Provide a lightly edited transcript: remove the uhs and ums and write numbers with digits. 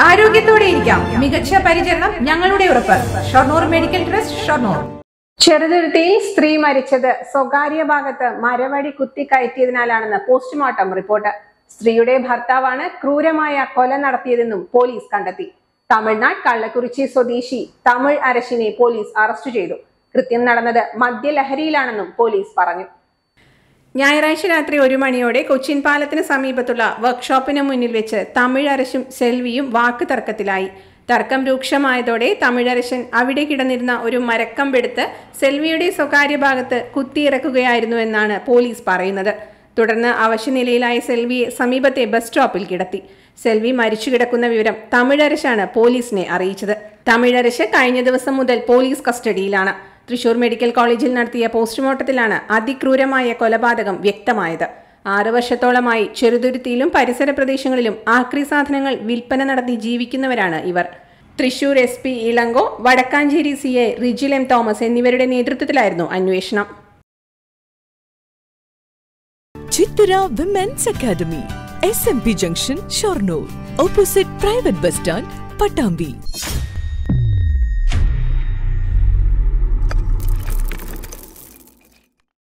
ആരോഗ്യത്തോടെ ഇരിക്കാം. മികച്ച പരിചരണം ഞങ്ങളുടെ ഉറപ്പ്. Shoranur medical trust, Shoranur. ചെറുതുരുത്തിയിൽ സ്ത്രീ മരിച്ചത് സ്വകാര്യ ഭാഗത്ത് മരവടി കുത്തിക്കയറ്റിയതിനാലാണെന്ന് പോസ്റ്റ്മോർട്ടം റിപ്പോർട്ട്. സ്ത്രീയുടെ ഭർത്താവാണ് ക്രൂരമായ കൊല നടത്തിയതെന്നും പോലീസ് കണ്ടെത്തി. തമിഴ്നാട് കള്ളക്കുറിച്ചി സ്വദേശി തമിഴ് അരശിനെ പോലീസ് അറസ്റ്റ് ചെയ്തു. കൃത്യം നടന്നത് മദ്യലഹരിയിലാണെന്നും പോലീസ് പറഞ്ഞു. ഞായറാഴ്ച രാത്രി 1 മണിയോടെ കൊച്ചിൻ പാലത്തിന് സമീപത്തുള്ള വർക്ക്ഷോപ്പിന് മുന്നിൽ വെച്ച് തമിഴരശും സെൽവിയും വാക്ക് തർക്കത്തിലായി. തർക്കം രൂക്ഷമായതോടെ തമിഴരശൻ അവിടെ കിടന്നിരുന്ന ഒരു മരക്കമ്പെടുത്ത് സെൽവിയുടെ സ്വകാര്യ ഭാഗത്ത് കുത്തിയിറക്കുകയായിരുന്നുവെന്നാണ് പോലീസ് പറയുന്നത്. തുടർന്ന് അവശനിലയിലായ സെൽവിയെ സമീപത്തെ ബസ് സ്റ്റോപ്പിൽ കിടത്തി. സെൽവി മരിച്ചു കിടക്കുന്ന വിവരം തമിഴരശാണ് പോലീസിനെ അറിയിച്ചത്. തമിഴരശ് കഴിഞ്ഞ ദിവസം മുതൽ പോലീസ് കസ്റ്റഡിയിലാണ്. തൃശൂർ മെഡിക്കൽ കോളേജിൽ നടത്തിയ പോസ്റ്റ്മോർട്ടത്തിലാണ് അതിക്രൂരമായ കൊലപാതകം വ്യക്തമായത്. 6 വർഷത്തോളമായി ചെറുതുരുത്തിയിലും പരിസര പ്രദേശങ്ങളിലും ആക്രി സാധനങ്ങൾ വിൽപ്പന നടത്തി ജീവിക്കുന്നവരാണ് ഇവർ. Thrissur SP Ilango, Vadakkanchery CI Rijil M Thomas എന്നിവരുടെ നേതൃത്വത്തിലായിരുന്നു അന്വേഷണം. Chithara women's academy, SMP junction, Shoranur, opposite private bus stand, Pattambi.